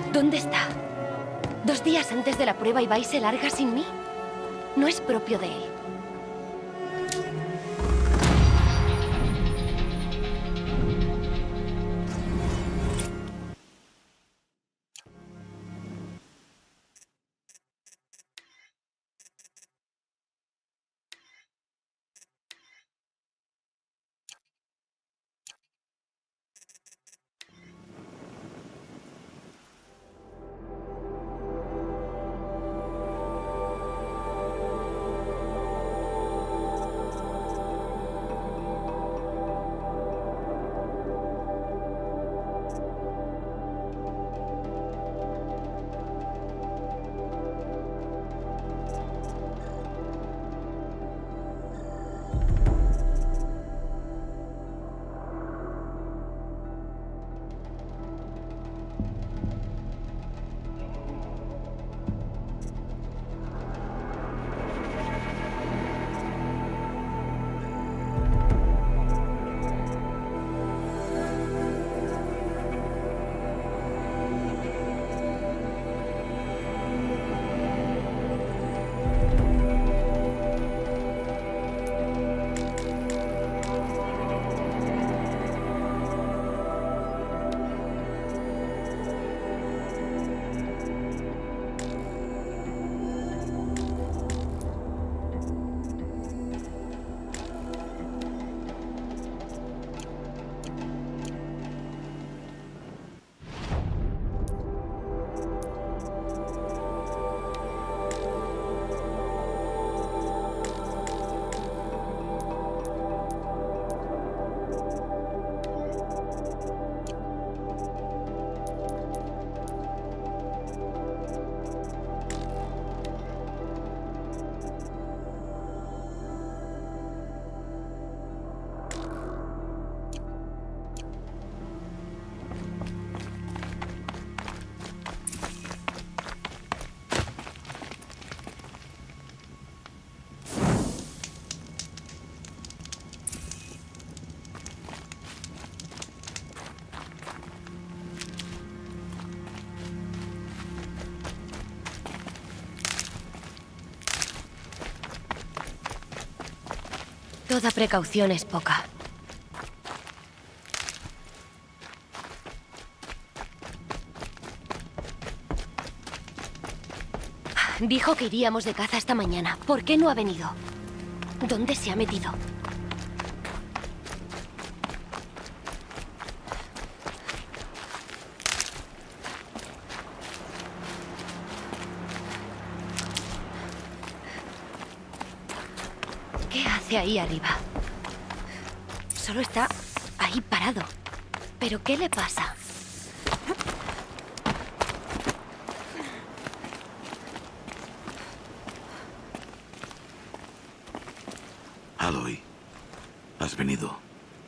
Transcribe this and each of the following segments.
¿Dónde está? 2 días antes de la prueba y va y se larga sin mí. No es propio de él. Toda precaución es poca. Dijo que iríamos de caza esta mañana. ¿Por qué no ha venido? ¿Dónde se ha metido? ¿Qué hace ahí arriba? Solo está ahí parado. ¿Pero qué le pasa? Aloy, has venido.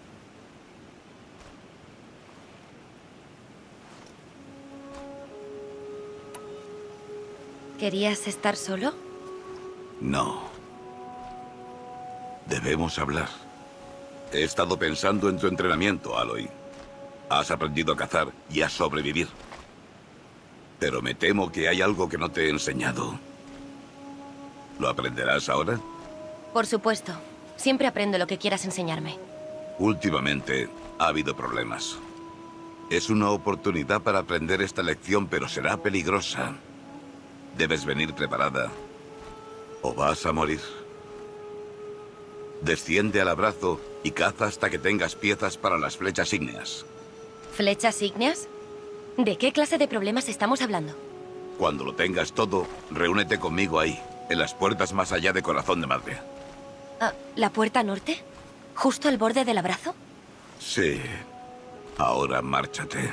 ¿Querías estar solo? No. Debemos hablar. He estado pensando en tu entrenamiento, Aloy. Has aprendido a cazar y a sobrevivir. Pero me temo que hay algo que no te he enseñado. ¿Lo aprenderás ahora? Por supuesto. Siempre aprendo lo que quieras enseñarme. Últimamente ha habido problemas. Es una oportunidad para aprender esta lección, pero será peligrosa. Debes venir preparada o vas a morir. Desciende al abrazo y caza hasta que tengas piezas para las flechas ígneas. ¿Flechas ígneas? ¿De qué clase de problemas estamos hablando? Cuando lo tengas todo, reúnete conmigo ahí, en las puertas más allá de Corazón de Madre. ¿La puerta norte? ¿Justo al borde del abrazo? Sí. Ahora márchate.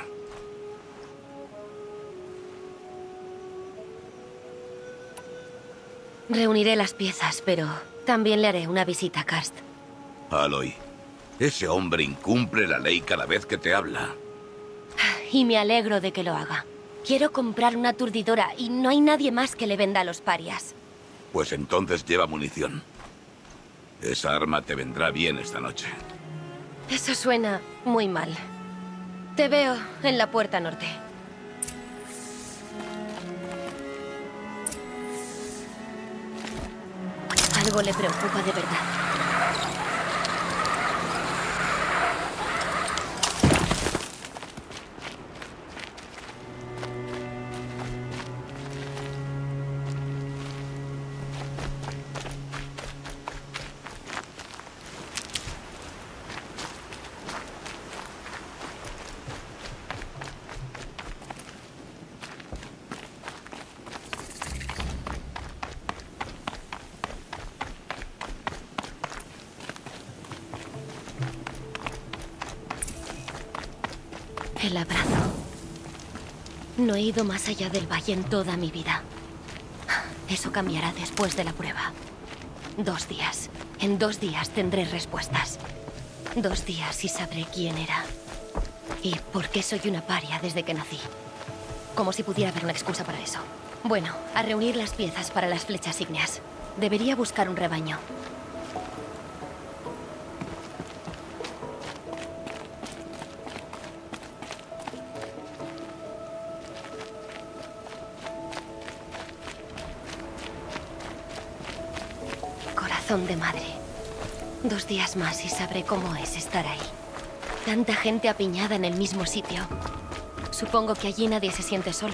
Reuniré las piezas, pero también le haré una visita a Karst. Aloy, ese hombre incumple la ley cada vez que te habla. Y me alegro de que lo haga. Quiero comprar una aturdidora y no hay nadie más que le venda a los parias. Pues entonces lleva munición. Esa arma te vendrá bien esta noche. Eso suena muy mal. Te veo en la puerta norte. Algo le preocupa de verdad. El abrazo. No he ido más allá del valle en toda mi vida. Eso cambiará después de la prueba. 2 días. En 2 días tendré respuestas. 2 días y sabré quién era. Y por qué soy una paria desde que nací. Como si pudiera haber una excusa para eso. Bueno, a reunir las piezas para las flechas ígneas. Debería buscar un rebaño. Corazón de madre. 2 días más y sabré cómo es estar ahí. Tanta gente apiñada en el mismo sitio. Supongo que allí nadie se siente solo.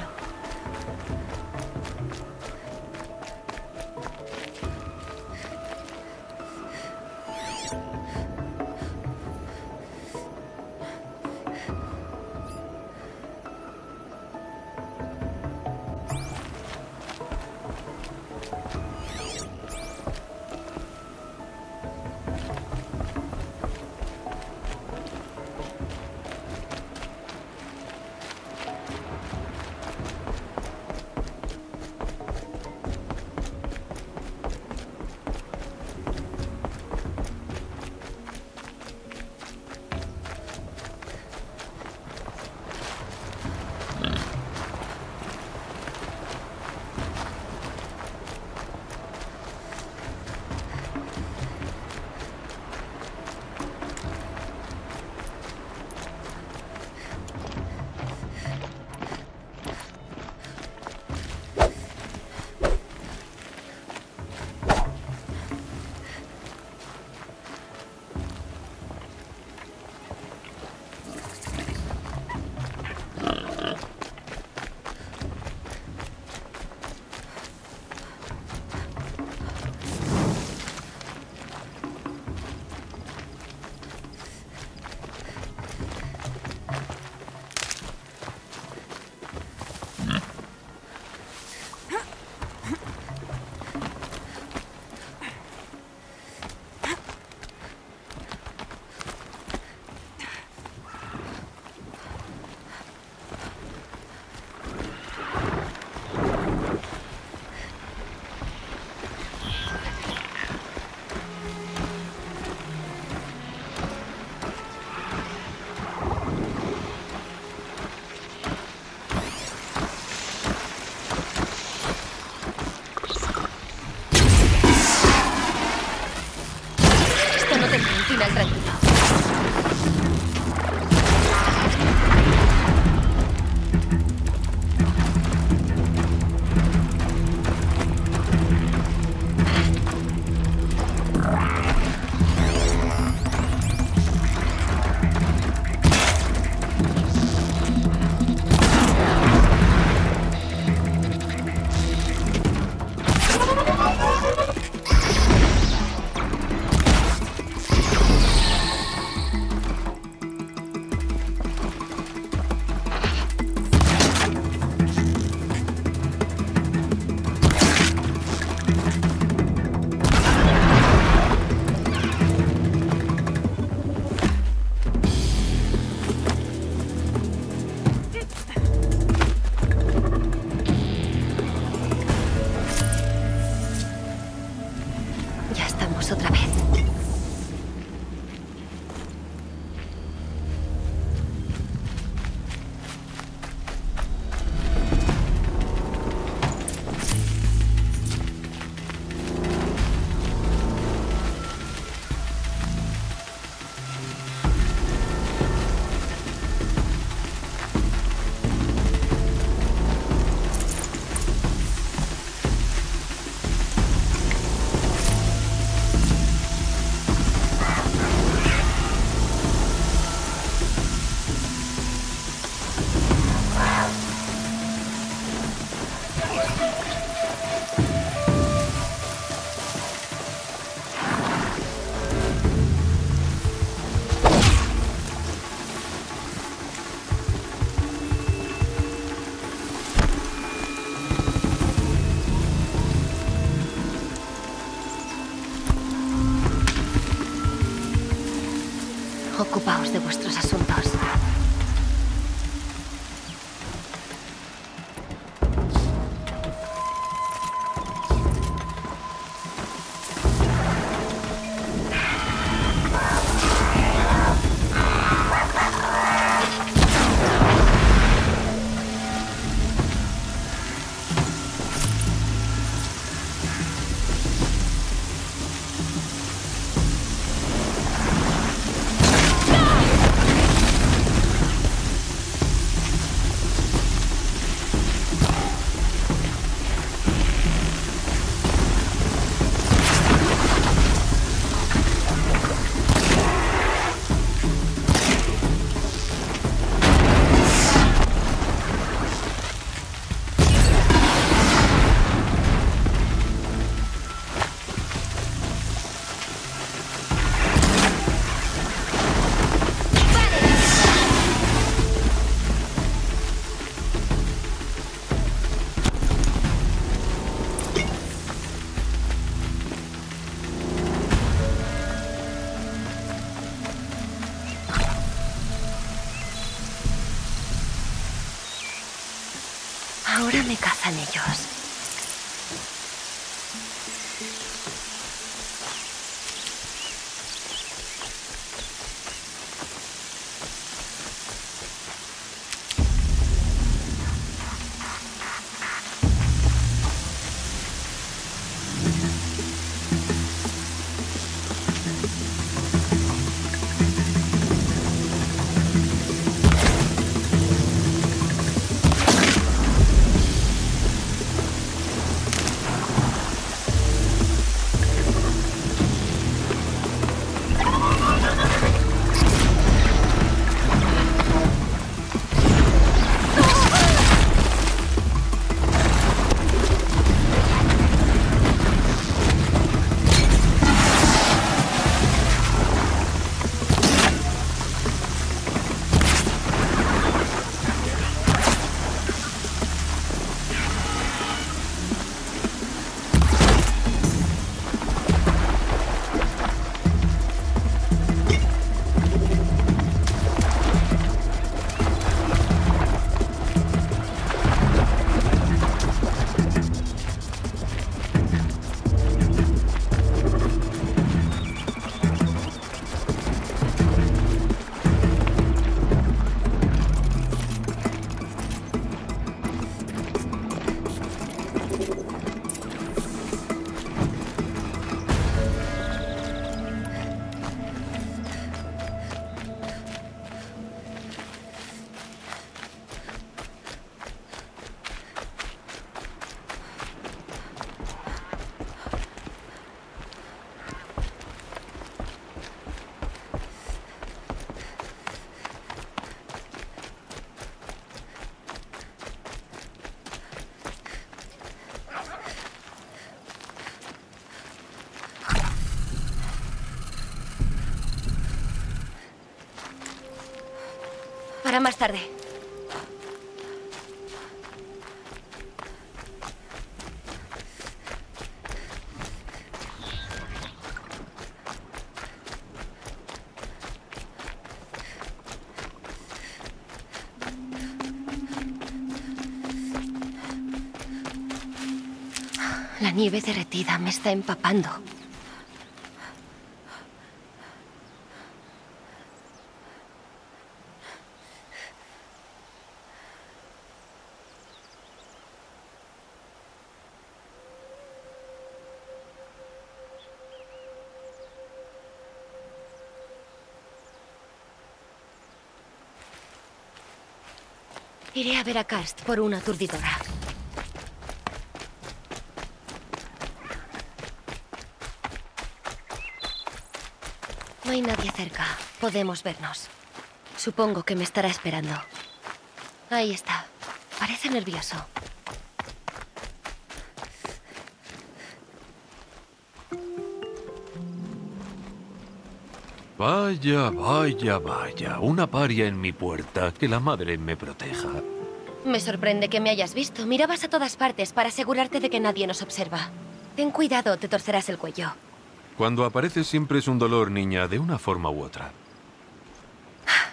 vuestros asuntos. Ahora me cazan ellos. Para más tarde. La nieve derretida me está empapando. Iré a ver a Karst por una aturdidora. No hay nadie cerca. Podemos vernos. Supongo que me estará esperando. Ahí está. Parece nervioso. Vaya, vaya, vaya. Una paria en mi puerta. Que la madre me proteja. Me sorprende que me hayas visto. Mirabas a todas partes para asegurarte de que nadie nos observa. Ten cuidado, te torcerás el cuello. Cuando apareces siempre es un dolor, niña, de una forma u otra.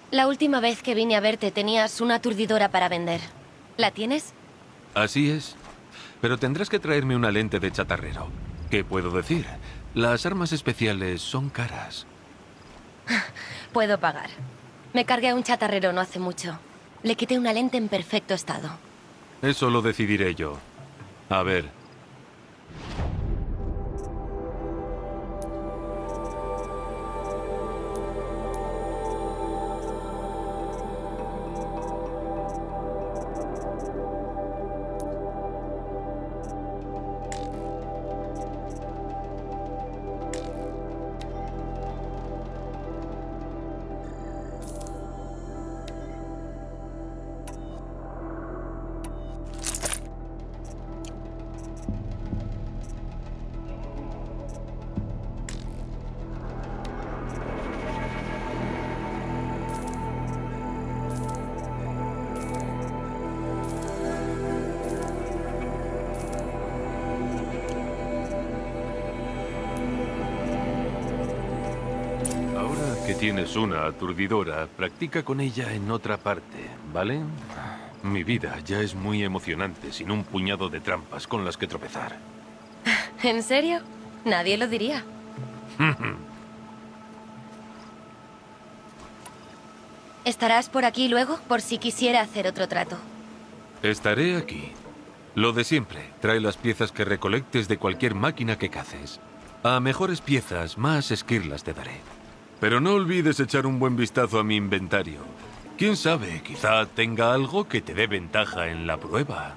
La última vez que vine a verte tenías una aturdidora para vender. ¿La tienes? Así es. Pero tendrás que traerme una lente de chatarrero. ¿Qué puedo decir? Las armas especiales son caras. Puedo pagar. Me cargué a un chatarrero no hace mucho. Le quité una lente en perfecto estado. Eso lo decidiré yo. A ver. Que tienes una aturdidora, practica con ella en otra parte, ¿vale? Mi vida ya es muy emocionante sin un puñado de trampas con las que tropezar. ¿En serio? Nadie lo diría. ¿Estarás por aquí luego, por si quisiera hacer otro trato? Estaré aquí. Lo de siempre, trae las piezas que recolectes de cualquier máquina que caces. A mejores piezas, más esquirlas te daré. Pero no olvides echar un buen vistazo a mi inventario. Quién sabe, quizá tenga algo que te dé ventaja en la prueba.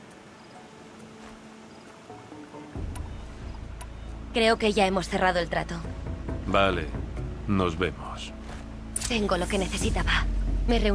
Creo que ya hemos cerrado el trato. Vale, nos vemos. Tengo lo que necesitaba. Me reuní.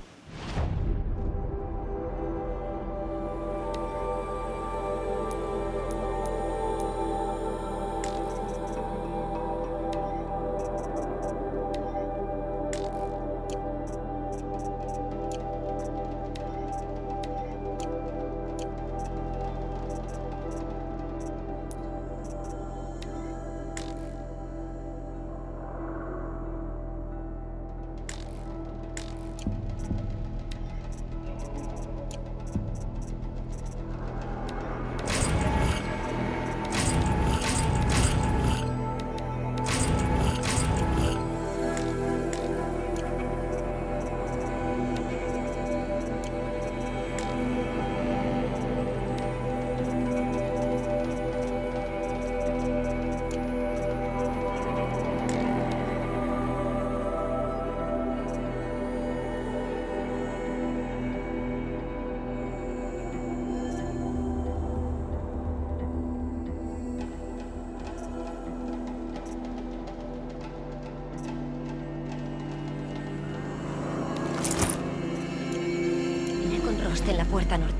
En la puerta norte.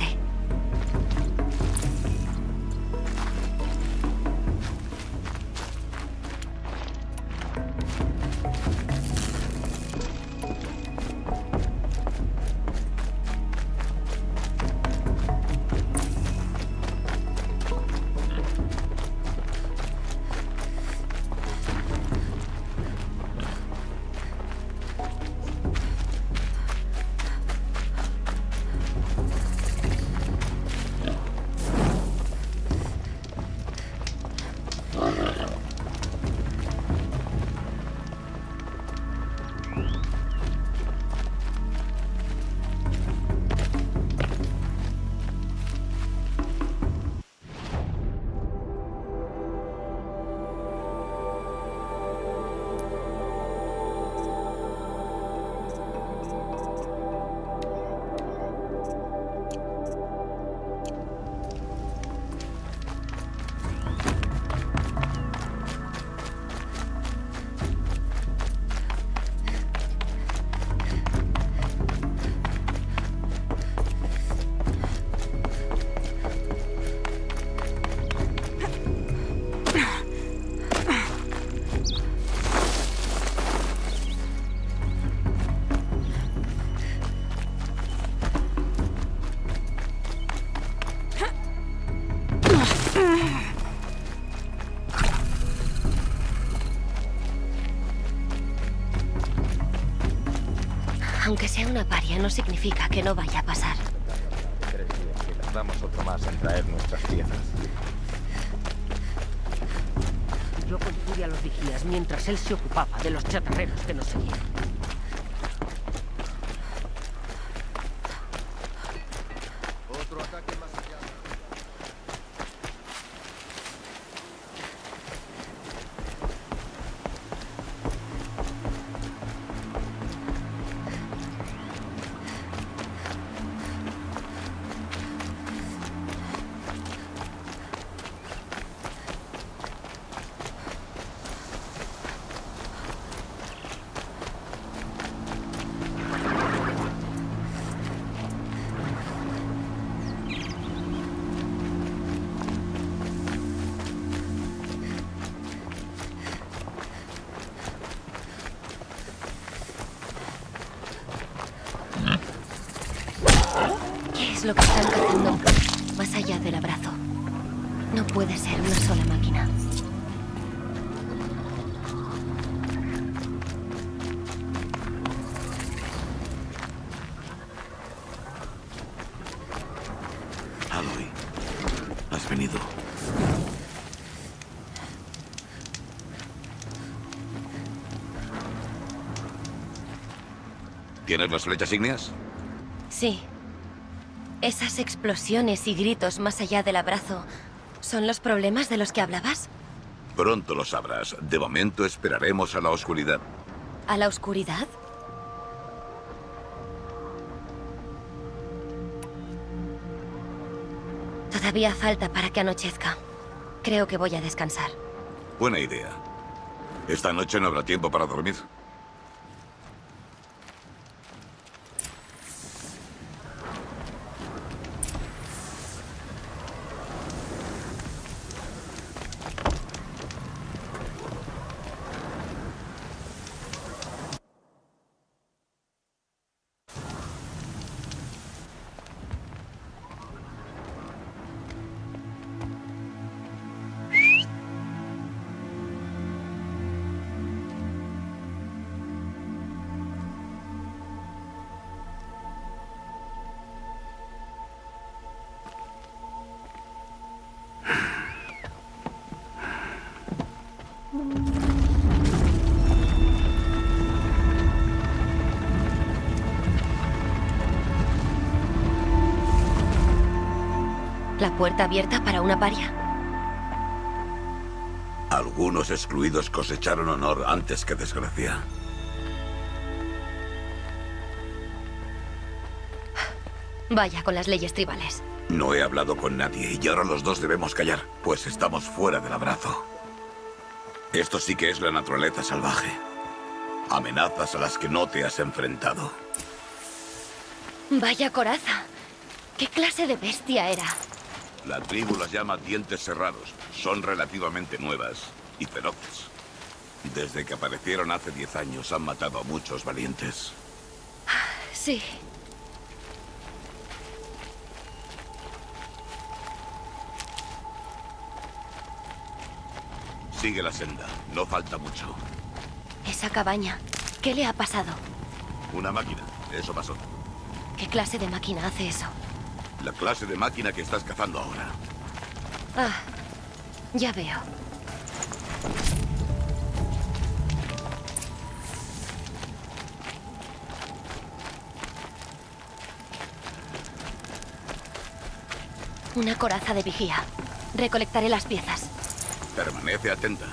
Aunque sea una paria, no significa que no vaya a pasar. 3 días y tardamos otro más en traer nuestras piezas. Yo contuve a los vigías mientras él se ocupaba de los chatarreros que nos seguían. Otro ataque más allá. ¿Qué es lo que están cazando más allá del abrazo? No puede ser una sola máquina. Aloy, has venido. ¿Tienes las flechas ígneas? Sí. Esas explosiones y gritos más allá del abrazo, ¿son los problemas de los que hablabas? Pronto lo sabrás. De momento esperaremos a la oscuridad. ¿A la oscuridad? Todavía falta para que anochezca. Creo que voy a descansar. Buena idea. Esta noche no habrá tiempo para dormir. ¿La puerta abierta para una paria? Algunos excluidos cosecharon honor antes que desgracia. Vaya con las leyes tribales. No he hablado con nadie y ahora los dos debemos callar, pues estamos fuera del abrazo. Esto sí que es la naturaleza salvaje. Amenazas a las que no te has enfrentado. Vaya coraza. ¿Qué clase de bestia era? La tribu las llama dientes cerrados. Son relativamente nuevas y feroces. Desde que aparecieron hace 10 años han matado a muchos valientes. Sí. Sigue la senda, no falta mucho. Esa cabaña, ¿qué le ha pasado? Una máquina, eso pasó. ¿Qué clase de máquina hace eso? La clase de máquina que estás cazando ahora. Ah, ya veo. Una coraza de vigía. Recolectaré las piezas. Permanece atenta.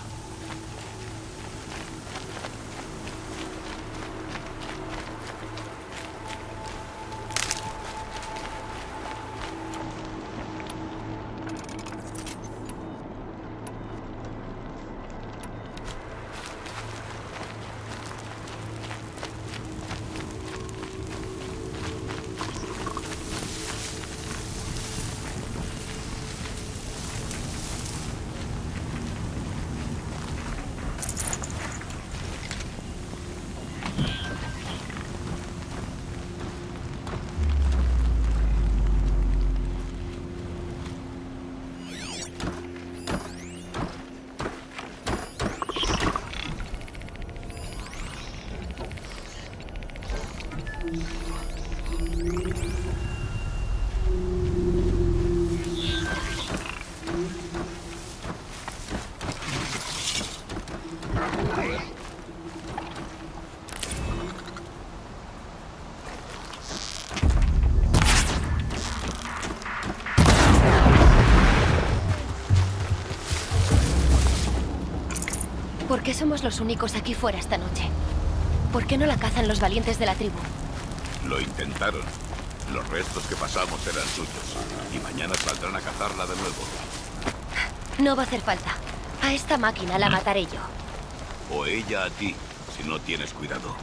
¿Por qué somos los únicos aquí fuera esta noche? ¿Por qué no la cazan los valientes de la tribu? Lo intentaron. Los restos que pasamos eran suyos. Y mañana saldrán a cazarla de nuevo. No va a hacer falta. A esta máquina la mataré yo. O ella a ti, si no tienes cuidado.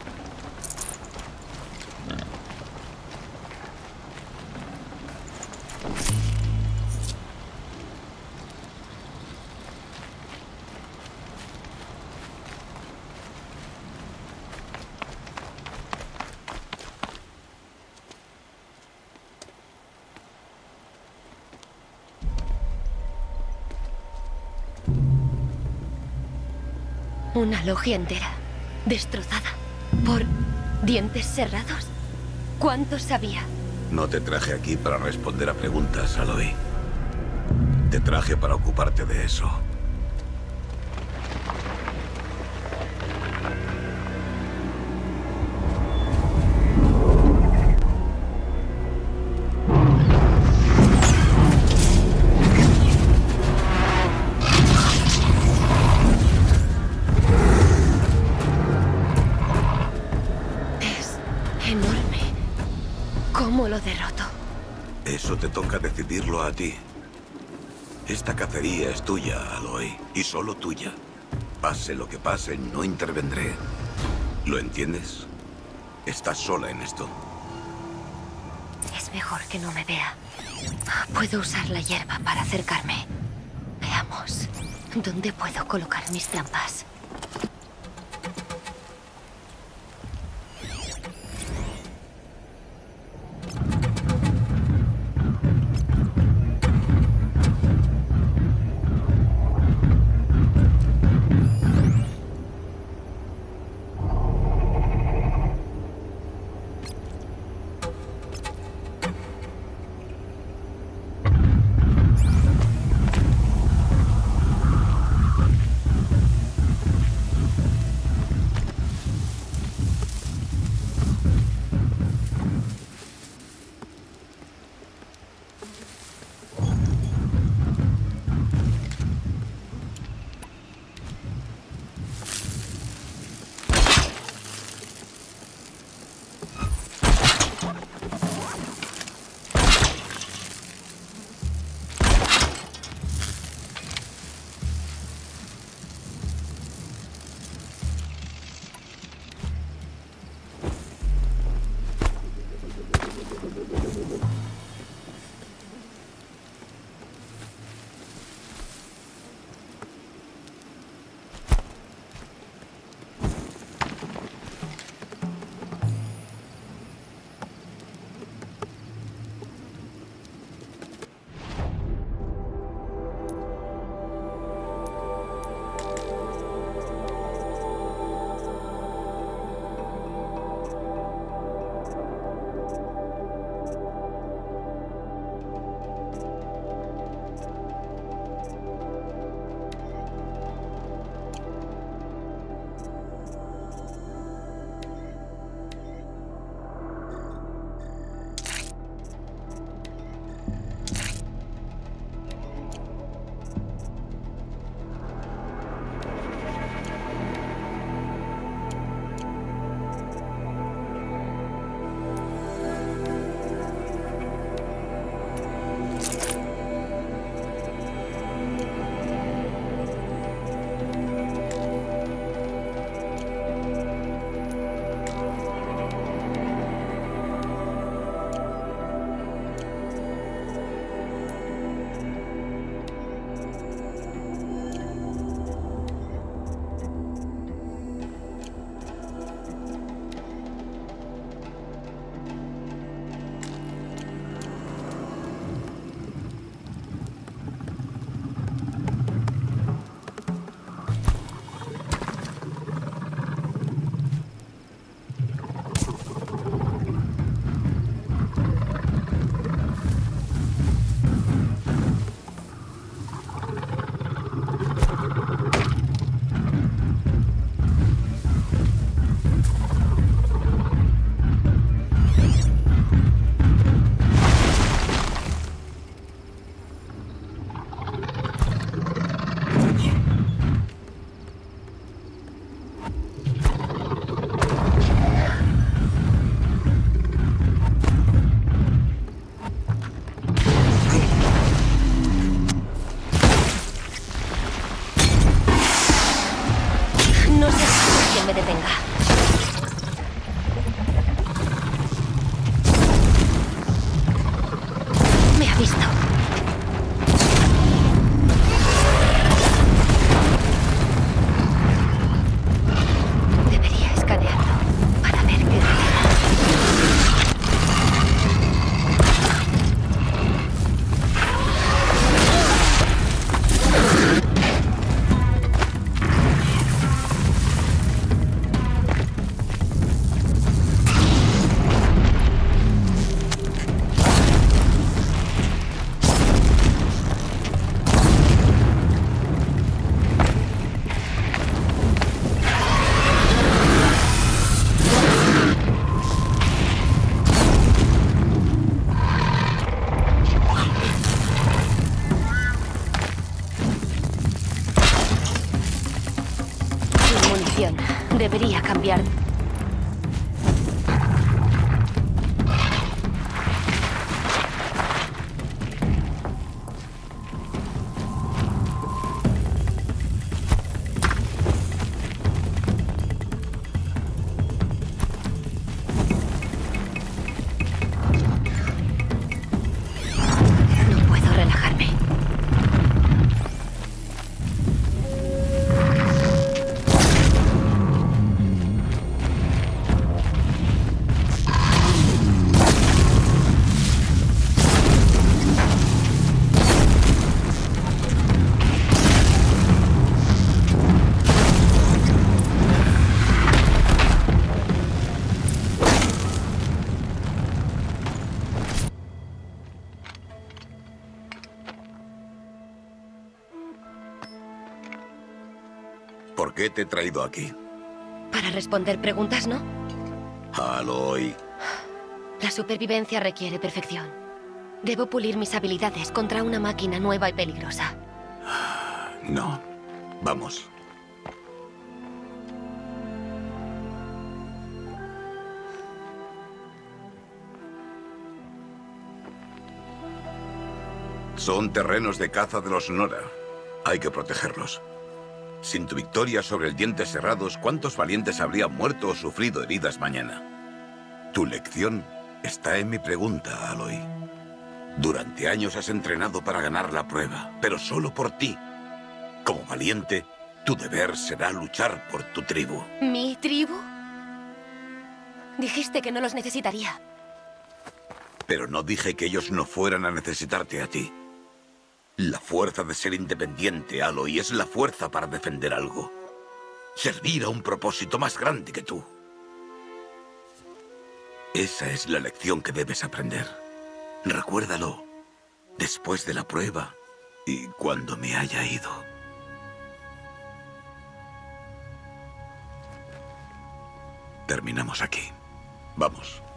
Una logia entera, destrozada, por dientes cerrados. ¿Cuántos había? No te traje aquí para responder a preguntas, Aloy. Te traje para ocuparte de eso. ¿Cómo lo derroto? Eso te toca decidirlo a ti. Esta cacería es tuya, Aloy, y solo tuya. Pase lo que pase, no intervendré. ¿Lo entiendes? Estás sola en esto. Es mejor que no me vea. Puedo usar la hierba para acercarme. Veamos. ¿Dónde puedo colocar mis trampas? detenga. Me ha visto. Debería escanearlo para ver qué revela. Sin munición. Debería cambiar. No puedo relajarme. ¿Por qué te he traído aquí? Para responder preguntas, ¿no? Aloy. La supervivencia requiere perfección. Debo pulir mis habilidades contra una máquina nueva y peligrosa. No. Vamos. Son terrenos de caza de los Nora. Hay que protegerlos. Sin tu victoria sobre el Dientes Cerrados, ¿cuántos valientes habrían muerto o sufrido heridas mañana? Tu lección está en mi pregunta, Aloy. Durante años has entrenado para ganar la prueba, pero solo por ti. Como valiente, tu deber será luchar por tu tribu. ¿Mi tribu? Dijiste que no los necesitaría. Pero no dije que ellos no fueran a necesitarte a ti. La fuerza de ser independiente, Aloy, es la fuerza para defender algo. Servir a un propósito más grande que tú. Esa es la lección que debes aprender. Recuérdalo, después de la prueba y cuando me haya ido. Terminamos aquí. Vamos.